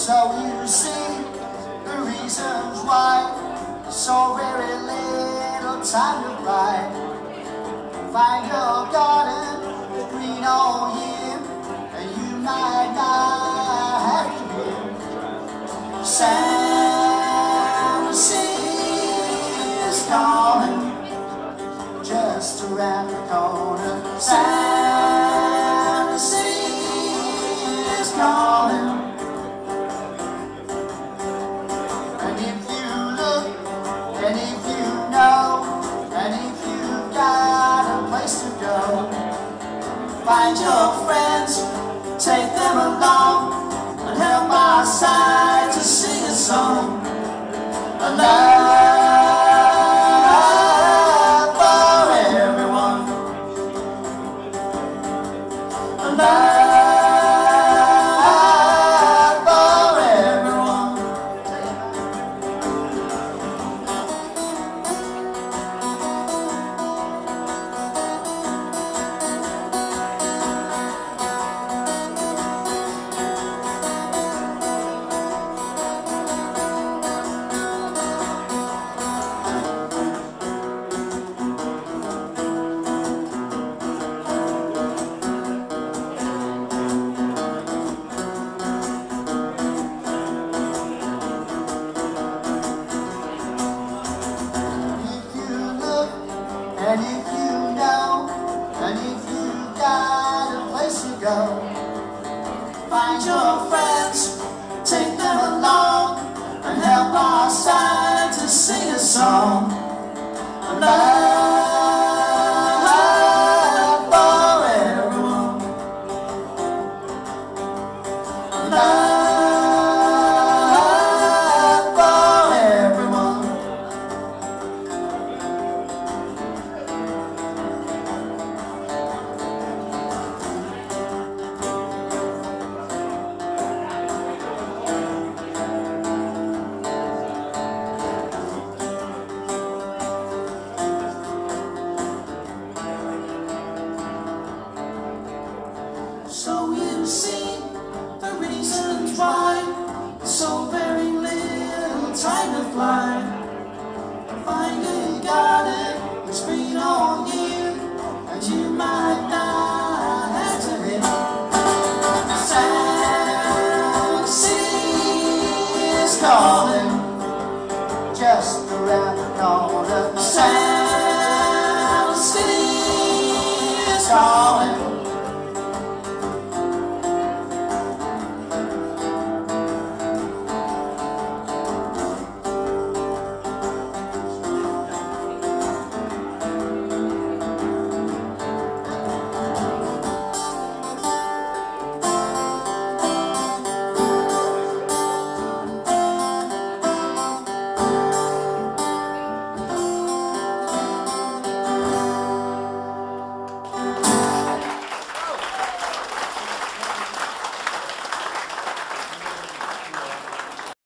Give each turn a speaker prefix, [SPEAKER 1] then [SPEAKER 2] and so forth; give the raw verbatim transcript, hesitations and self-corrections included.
[SPEAKER 1] So you see the reasons why so very little time to fly. Find your garden green all year, and you might not have to hear San Francisco's calling just around the corner. San Francisco's calling. And if you look, and if you know, and if you've got a place to go, find your friends, take them along, and help our side to sing a song. A love for everyone. A love for everyone. And if you know, and if you've got a place to go, find your friends, take them along, and help our side to sing a song. A love for everyone. A love for everyone. So you see the reasons why so very little time to fly. Find a garden that's green all year, and you might not have to hit San Francisco's calling just around the corner. San Francisco's calling.